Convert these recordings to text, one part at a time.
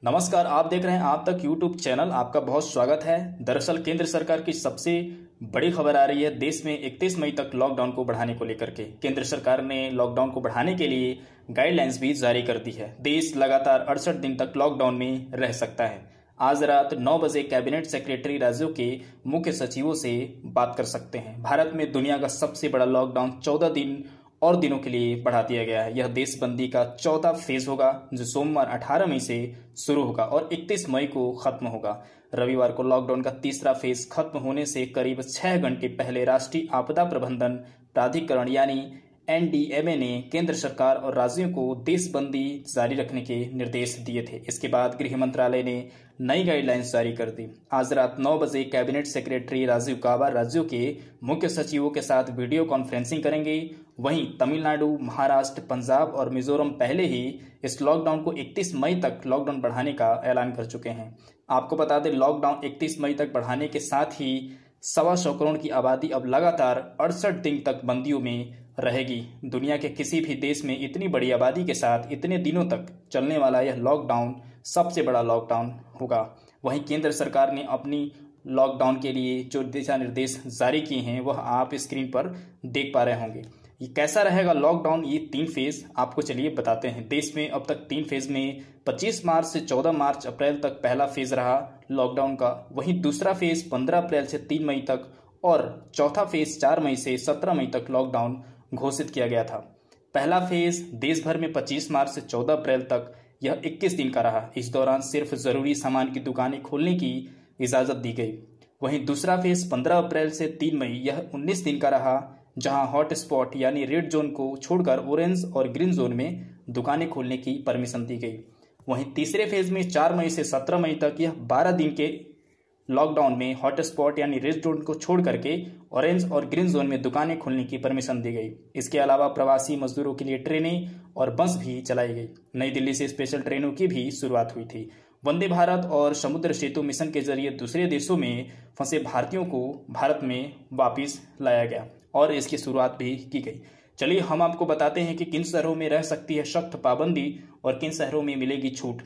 नमस्कार, आप देख रहे हैं आप तक यूट्यूब चैनल। आपका बहुत स्वागत है। दरअसल केंद्र सरकार की सबसे बड़ी खबर आ रही है। देश में 31 मई तक लॉकडाउन को बढ़ाने को लेकर के केंद्र सरकार ने लॉकडाउन को बढ़ाने के लिए गाइडलाइंस भी जारी कर दी है। देश लगातार 68 दिन तक लॉकडाउन में रह सकता है। आज रात 9 बजे कैबिनेट सेक्रेटरी राज्यों के मुख्य सचिवों से बात कर सकते हैं। भारत में दुनिया का सबसे बड़ा लॉकडाउन 14 दिन और दिनों के लिए बढ़ा दिया गया है। यह देशबंदी का 14वां फेज होगा, जो सोमवार 18 मई से शुरू होगा और 31 मई को खत्म होगा। रविवार को लॉकडाउन का तीसरा फेज खत्म होने से करीब 6 घंटे पहले राष्ट्रीय आपदा प्रबंधन प्राधिकरण यानी एनडीएमए ने केंद्र सरकार और राज्यों को देशबंदी जारी रखने के निर्देश दिए थे। इसके बाद गृह मंत्रालय ने नई गाइडलाइंस जारी कर दी। आज रात 9 बजे कैबिनेट सेक्रेटरी राजीव गौबा राज्यों के मुख्य सचिवों के साथ वीडियो कॉन्फ्रेंसिंग करेंगे। वहीं तमिलनाडु, महाराष्ट्र, पंजाब और मिजोरम पहले ही इस लॉकडाउन को 31 मई तक लॉकडाउन बढ़ाने का ऐलान कर चुके हैं। आपको बता दें, लॉकडाउन 31 मई तक बढ़ाने के साथ ही 125 करोड़ की आबादी अब लगातार 68 दिन तक बंदियों में रहेगी। दुनिया के किसी भी देश में इतनी बड़ी आबादी के साथ इतने दिनों तक चलने वाला यह लॉकडाउन सबसे बड़ा लॉकडाउन होगा। वहीं केंद्र सरकार ने अपनी लॉकडाउन के लिए जो दिशा निर्देश जारी किए हैं वह आप स्क्रीन पर देख पा रहे होंगे। ये कैसा रहेगा लॉकडाउन, ये 3 फेज आपको चलिए बताते हैं। देश में अब तक 3 फेज में 25 मार्च से 14 मार्च अप्रैल तक पहला फेज रहा लॉकडाउन का। वहीं दूसरा फेज 15 अप्रैल से 3 मई तक और चौथा फेज 4 मई से 17 मई तक लॉकडाउन घोषित किया गया था। पहला फेज देश भर में 25 मार्च से 14 अप्रैल तक, यह 21 दिन का रहा। इस दौरान सिर्फ जरूरी सामान की दुकानें खोलने की इजाजत दी गई। वहीं दूसरा फेज 15 अप्रैल से 3 मई, यह 19 दिन का रहा, जहां हॉट स्पॉट यानी रेड जोन को छोड़कर ऑरेंज और ग्रीन जोन में दुकानें खोलने की परमिशन दी गई। वहीं तीसरे फेज में 4 मई से 17 मई तक, यह 12 दिन के लॉकडाउन में हॉट स्पॉट यानी रेड जोन को छोड़ करके ऑरेंज और ग्रीन जोन में दुकानें खोलने की परमिशन दी गई। इसके अलावा प्रवासी मजदूरों के लिए ट्रेनें और बस भी चलाई गई। नई दिल्ली से स्पेशल ट्रेनों की भी शुरुआत हुई थी। वंदे भारत और समुद्र सेतु मिशन के जरिए दूसरे देशों में फंसे भारतीयों को भारत में वापस लाया गया और इसकी शुरुआत भी की गई। चलिए हम आपको बताते हैं कि किन शहरों में रह सकती है सख्त पाबंदी और किन शहरों में मिलेगी छूट।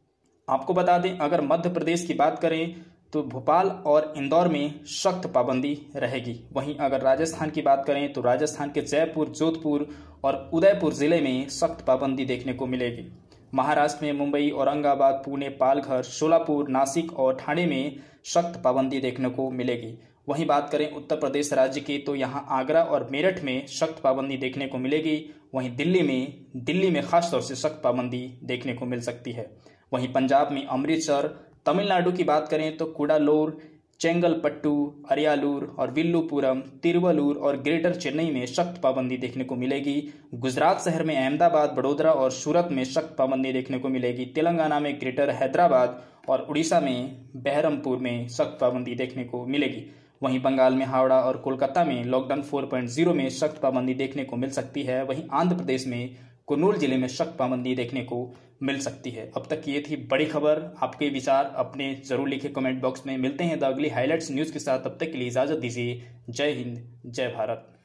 आपको बता दें, अगर मध्य प्रदेश की बात करें तो भोपाल और इंदौर में सख्त पाबंदी रहेगी। वहीं अगर राजस्थान की बात करें तो राजस्थान के जयपुर, जोधपुर और उदयपुर जिले में सख्त पाबंदी देखने को मिलेगी। महाराष्ट्र में मुंबई, औरंगाबाद, पुणे, पालघर, सोलापुर, नासिक और ठाणे में सख्त पाबंदी देखने को मिलेगी। वहीं बात करें उत्तर प्रदेश राज्य की तो यहाँ आगरा और मेरठ में सख्त पाबंदी देखने को मिलेगी। वहीं दिल्ली में खास तौर से सख्त पाबंदी देखने को मिल सकती है। वहीं पंजाब में अमृतसर, तमिलनाडु की बात करें तो कुडालोर, चेंगलपट्टू, अरियालूर और विल्लुपुरम, तिरुवल्लूर और ग्रेटर चेन्नई में सख्त पाबंदी देखने को मिलेगी। गुजरात शहर में अहमदाबाद, बड़ोदरा और सूरत में सख्त पाबंदी देखने को मिलेगी। तेलंगाना में ग्रेटर हैदराबाद और उड़ीसा में बहरमपुर में सख्त पाबंदी देखने को मिलेगी। वहीं बंगाल में हावड़ा और कोलकाता में लॉकडाउन 4.0 में सख्त पाबंदी देखने को मिल सकती है। वहीं आंध्र प्रदेश में कुर्नूल जिले में सख्त पाबंदी देखने को मिल सकती है। अब तक ये थी बड़ी खबर। आपके विचार अपने जरूर लिखे कमेंट बॉक्स में। मिलते हैं द अगली हाइलाइट्स न्यूज़ के साथ। तब तक के लिए इजाज़त दीजिए। जय हिंद, जय भारत।